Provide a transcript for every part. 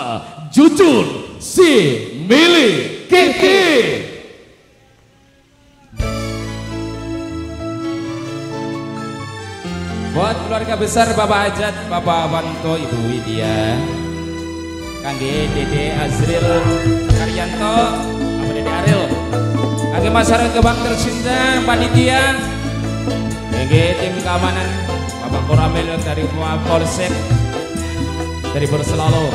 jujur si milik Kiki. Buat keluarga besar Bapak Hajat, Bapak Wanto, Ibu Widya, kangge Dede Azril Karyanto, Bapak Dede Aril, kangge masyarakat Gebang tercinta, panitia, kangge tim keamanan, Bapak Koramel dari Polsek, dari Borselalu.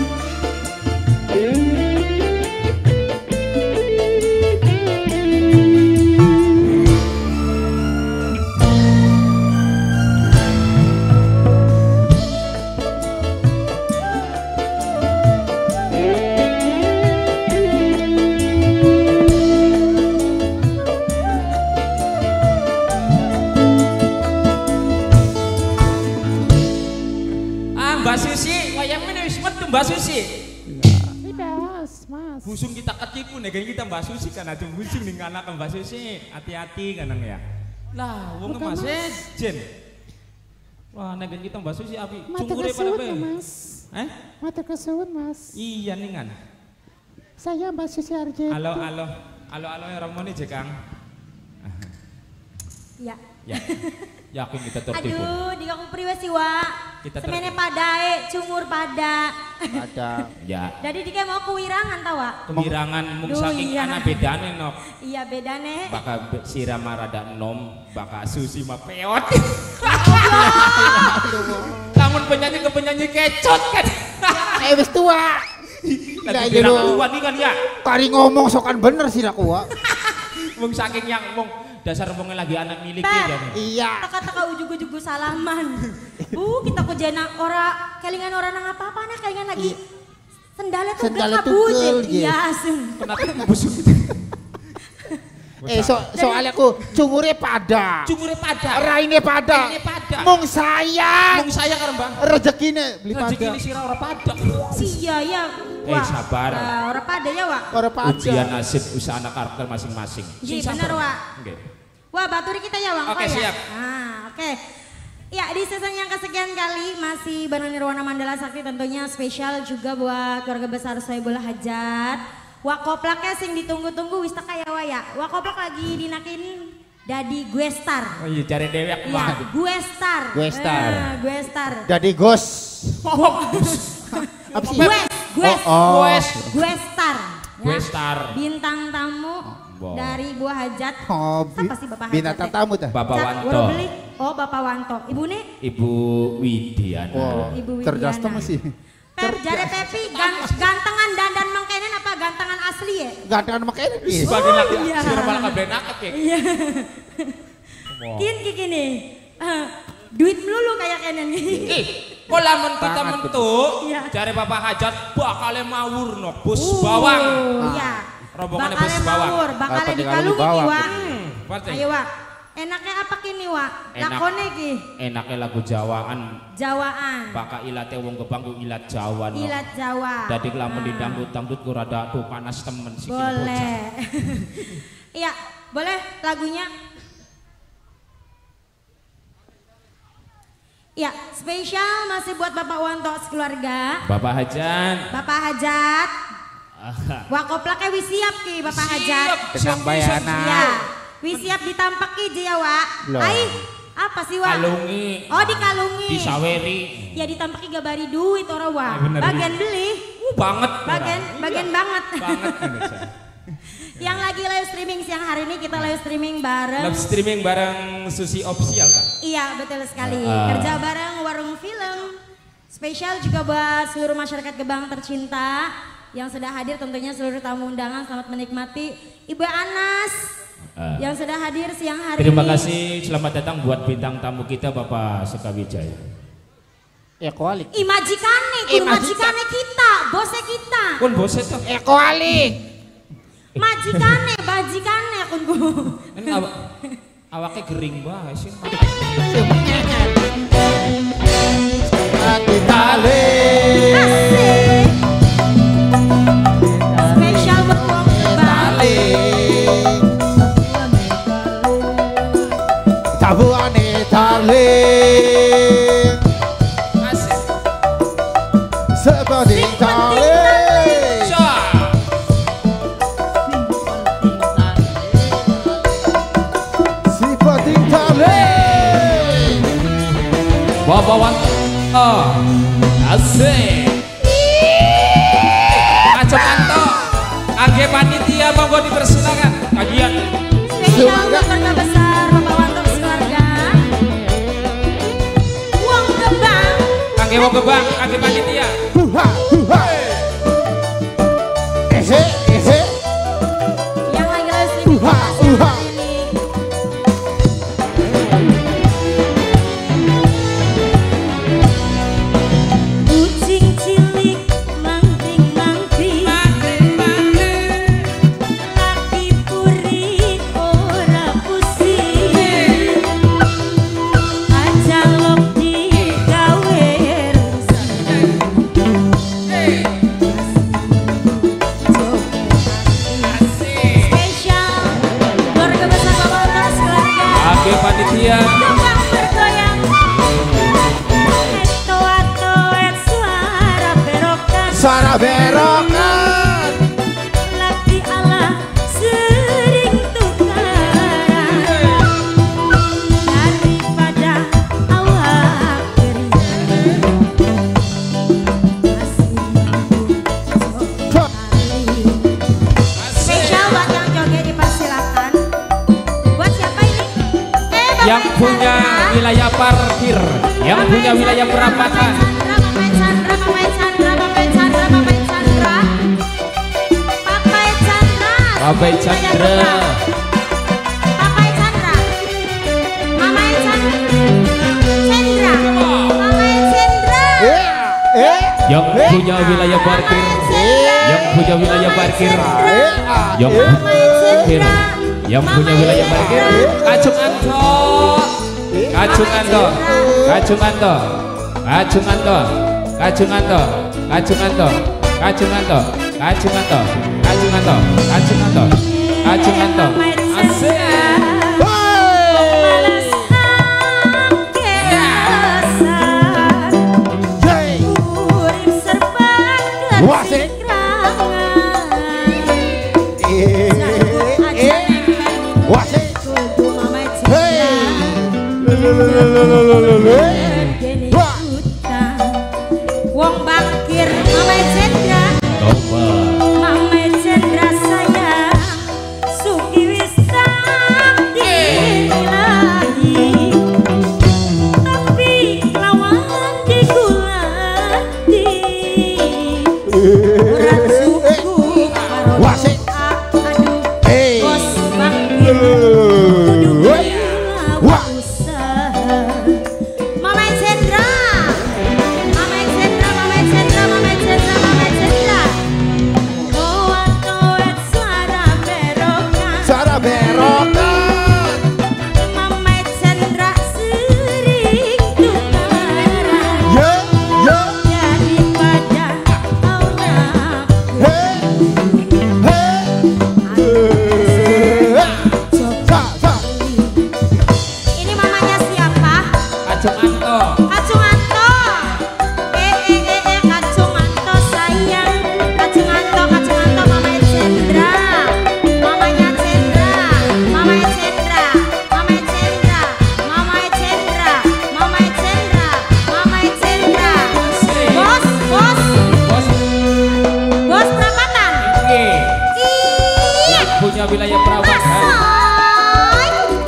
Mbak Susi, wayang mana wis metu Mbak Susi? Mas, Mas. Busung kita ketipu nih, kita Mbak Susi kan ada busung nih anak Mbak Susi, hati-hati kanang ya. Lah, wong Mas Jen. Wah, nek kita Mbak Susi api cungkure pada pe. Mas. Matur kesuwun, Mas. Iya ningan. Saya Mbak Susi Arjeti. Halo ya Ramoni Jekang. Ya. Ya. Yakin kita tertipu. Aduh, di kamu priwe sih, Wak. Kita semene padae, cungur pada. Ada. Ya. Jadi dike mau kewirangan tau, Wak? Kewirangan mung saking iya. ana bedane nok. Iya bedane. Baka sirama rada enom, baka Susi mah peot. Lamun penyanyi ke penyanyi kecot kan. Wis tua. Lagi bilang tua nih kan ya. Kari ngomong sokan bener sih aku, Wak. Mung saking yang mung dasar wongnya lagi anak miliknya jadi. Iya. Teka-teka ujug-ujug salaman. Kita kejana ora kelingan orang nang apa-apa nah kelingan lagi sendalnya tuh kabut. Iya, kenapa busuk gitu? Soalnya aku cungure pada. Cungure pada. Raine pada. Mung saya karena Bang. Rezekine beli pada. Rezekine sira ora pada. Iya ya. Sabar. Ora pada ya, Wak. Ora pada. Ujian nasib usaha anak karakter masing-masing. Iya bener, Wak. Nggih. Wah, baturi kita ya, Wang. Oke, siap. Oke. Ya, di season yang kesekian kali masih bareng Nirwana Mandala Sakti tentunya spesial juga buat keluarga besar Soebul Hajat. Wakoplaknya sing ditunggu-tunggu wis teka ya, Wak ya. Wakoplak lagi dinakin Dadi Guestar. Oh iya, cari dewek Iya, Guestar. Guestar. Dadi Gos. Apa sih? Guestar. Guestar. Bintang tamu dari Buah Hajat. Siapa sih Bapak Hajat? Binatang tamu dah. Bapak Wanto. Oh, Bapak Wanto. Ibu nih? Ibu Widiana. Wow. Ibu Widiana. Cerdas tuh masih. Jare Pepi gantengan dandan mangkenen apa gantengan asli ya? Gantengan mangkenen. Sebagai laki sira malah kabeh naket ya. Iya. Kiki nih. Duit melulu kayak kenen nih. Kok lamun kita mentuk, jare Bapak Hajat bakal mawur no bus bawang. Iya. Rombongannya bus bawang. Bakal dikalungi nih, Wak. Ayo, Wak. Enaknya apa kini, Wak? Lakone ki. Enaknya lagu Jawaan. Baka ilate wong Gebang ku ilat Jawa no. Ilat Jawa. Dadi lamun didangdut-dangdut ku rada tuh panas temen sih. Boleh. Iya, boleh lagunya. Ya, spesial masih buat Bapak Wanto sekeluarga. Bapak Hajat. Wakoplaknya wis siap ki Bapak Hajat. Tenang bayana. Ya, wis siap ditampak ki je ya, Wak. Ai, apa sih, Wak? Kalungi. Oh, dikalungi. Disaweri. Ya ditampaki gabari duit ora, Wak. Bagian beli. Banget. Bagian banget. Banget. Yang lagi live streaming siang hari ini kita live streaming bareng Susi Official kan? Iya betul sekali. Kerja bareng Warung Film. Spesial juga buat seluruh masyarakat Gebang tercinta yang sudah hadir, tentunya seluruh tamu undangan selamat menikmati. Ibu Anas yang sudah hadir siang hari ini. Terima kasih, selamat datang buat bintang tamu kita Bapak Sekawijaya. Ekoalik. Majikane kita, bosnya kita. Kun bosnya tuh. Ekoalik. Majikane kun ku. Ini awaknya gering banget sih. Tali. Spesial buat wong Gebang. Tabuane tali. Asik. Seperti tali. Bapak Wanto asik Acok Anto Age panitia monggo dipersilakan kajian Spesial buat keluarga besar Bapak Wanto keluarga. Wong Gebang. Age wong Gebang Age panitia Huha, huha. Ese, ese. Yang lagi live streaming Uha, Bapak uha. ini. Kucing cilik mangkring-mangkring, laki puri ora pusing, aja lok digawe rusak. Spesial keluarga besar Bapak Wanto keluarga. Age panitia Gebang bergoyang, toat-toat suara berokan. Suara berokan. Laki Allah sering tukaran daripada awak kering. Spesial buat yang joget dipersilakan. Buat siapa ini? yang punya wilayah parkir yang punya wilayah perapatan Mamae Chandra, Mamae Chandra, Mamae Chandra, Mamae Chandra, Papai Chandra, Papai Chandra Papai Chandra, Mamae Chandra, Mamae Chandra, yang punya wilayah parkir yang punya wilayah parkir yang punya wilayah parkir Acung Anto Acung Anto Acung Anto Acung Anto Acung Anto Acung Anto Acung Anto Acung Anto Acung Anto Acung Anto Acung Anto asik Malas keasan, urip serba Wasik. Wasik. kudu Mamae Hey. Chandra. Geni utang, wong bakir Mamae Chandra, coba Mamae Chandra sayang, suki wis takdir ilahi, tapi lawan digulati, ora cukup karo Wasik. aduh Hey. bos bakir kudu Wah. usaha. Mamae Chandra, Mamae Chandra, Mamae Chandra, Mamae Chandra, Mamae Chandra. Toat-toat suara berokan, Suara berokan. Mamae Chandra sering tukaran Ye, ye. daripada awak Hey. Hey. Sa, sa. Ini mamanya siapa? Acung Anto Kacung Anto. Kacung Anto sayang. Kacung Anto, Mamae Chandra. Mamanya Chandra. Mamae Chandra. Mamae Chandra. Mamae Chandra. Mamae Chandra. Mamae Chandra. Bos, bos, bos bos perapatan. Oke Iya. yang punya wilayah perapatan Masoy.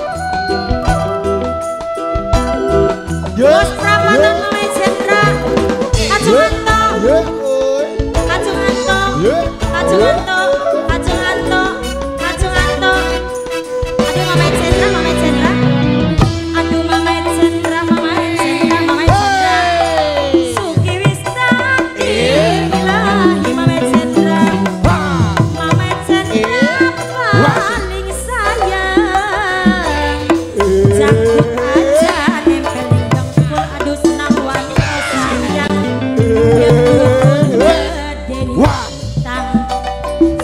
Ye, Bos perapatan ye. Mamae Chandra. Kacung Anto. Ye, oi. Kacung Anto. Ye. Kacung Anto, Kacung Anto, Kacung Anto. Aduh Mamae Chandra, Mamae Chandra. Aduh Mamae Chandra, Mamae Chandra, Mamae Chandra. Suki wis takdir ilahi Mamae Chandra. Mamae Chandra paling sayang. Jangkut aja nempel di dengkul, aduh senang wanita sayang. Dia betul gedeni Wah. utang.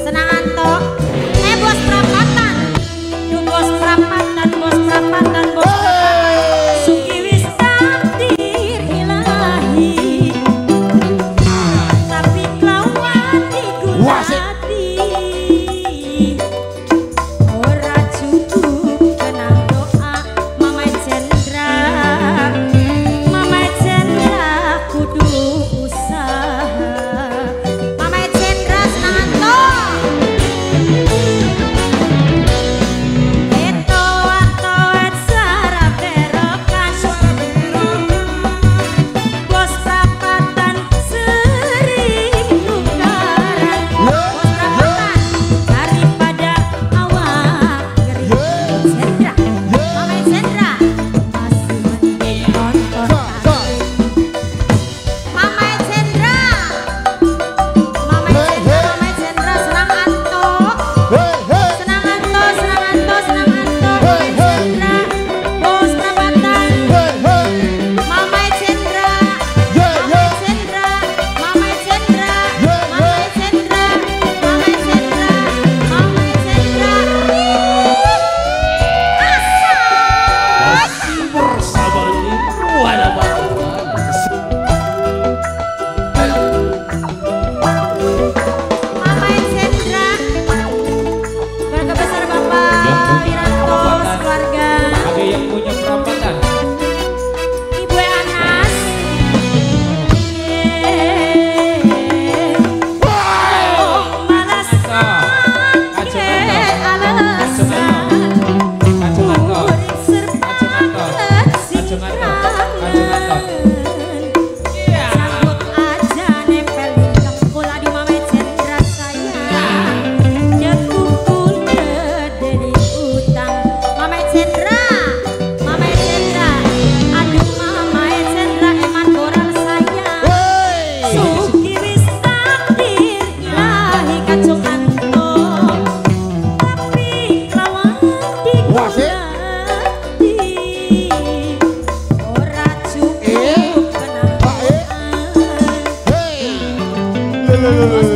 Bos